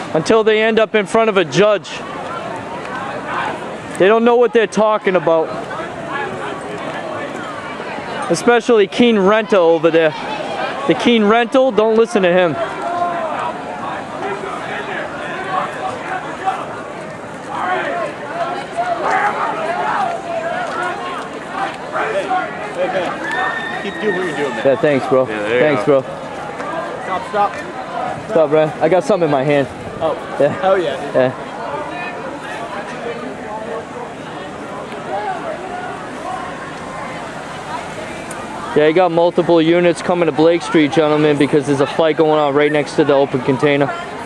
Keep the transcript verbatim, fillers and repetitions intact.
until they end up in front of a judge. They don't know what they're talking about. Especially Keene Rental over there. The Keene Rental, don't listen to him. Hey man, keep doing what you're doing, man. Yeah, thanks, bro. Yeah, thanks, bro. Stop, stop. Stop, bro. I got something in my hand. Oh, yeah. Oh yeah. Dude. Yeah. Yeah, you got multiple units coming to Blake Street, gentlemen, because there's a fight going on right next to the open container.